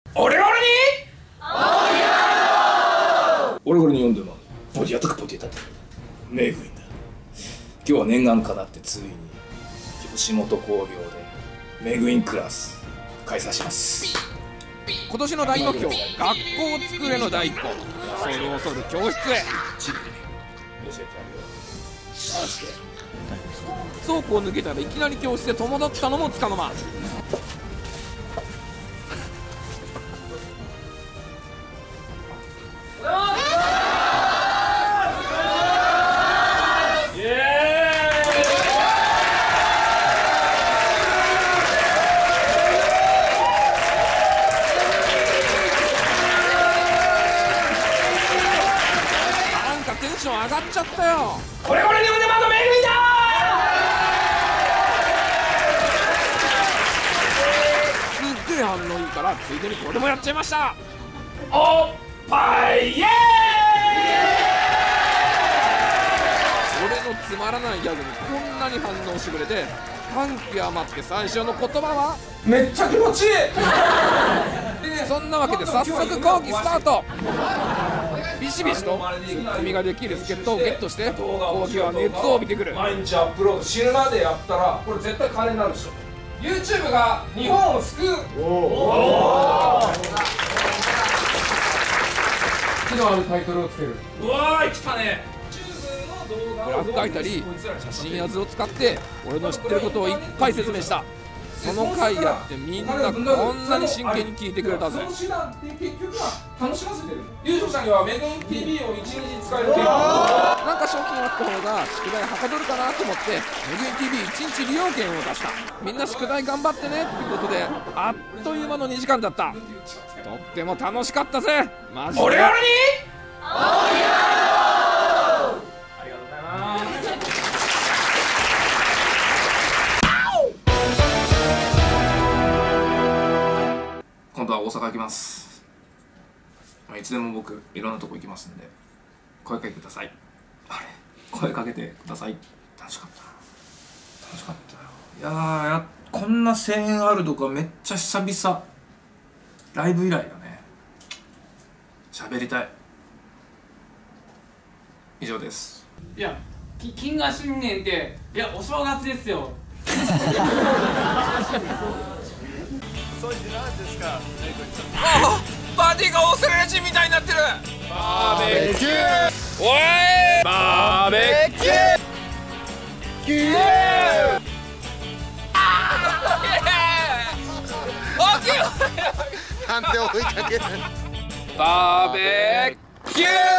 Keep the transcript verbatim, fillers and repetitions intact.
オレオレにオレオレに呼んでもボディアタックボディアタックメグインだ。今日は念願かなってついに吉本興業でメグインクラス開催します。 今年の大目標、学校を作れの第一歩、恐る恐る教室へ。 チビ教えてやるよ。マジで倉庫を抜けたらいきなり教室で戸惑ったのもつかの間。テンション上がっちゃったよ。 これこれで腕まとめぐいだー。すっげえ反応いいからついでにこれもやっちゃいました。 おっぱいイエーイ。 俺のつまらないギャグにこんなに反応してくれて感極まって最初の言葉はめっちゃ気持ちいいそんなわけで早速講義スタート。ビシビシとツッコミができる助っ人をゲットして講義は熱を帯びてくる。 毎日アップロード死ぬまでやったらこれ絶対金になるでしょ。 YouTube が日本を救う。おお気のあるタイトルをつける。うわー来たね。 グラフ書いたり写真や図を使って俺の知ってることをいっぱい説明した。その回やってみんなこんなに真剣に聞いてくれたぜ。 その手段って結局は楽しませてる。優勝者にはメグイン ティービー をいちにち使える券。 なんか賞金あった方が宿題はかどるかなと思ってメグイン ティービーいちにち利用券を出した。みんな宿題頑張ってねってことであっという間のにじかんだった。とっても楽しかったぜマジで。 オレオレに今度は大阪行きます。いつでも僕いろんなとこ行きますんで声かけてください。あれ声かけてください。楽しかった楽しかったよ。いやーやこんな声援あるとかめっちゃ久々。ライブ以来だね。喋りたい。以上です。 いや金河新年っていやお正月ですよ。 ああバディがオセレジみたいになってる。 バーベキューおいバーベキューキュー大きいなんで追いかける。 バーベキュー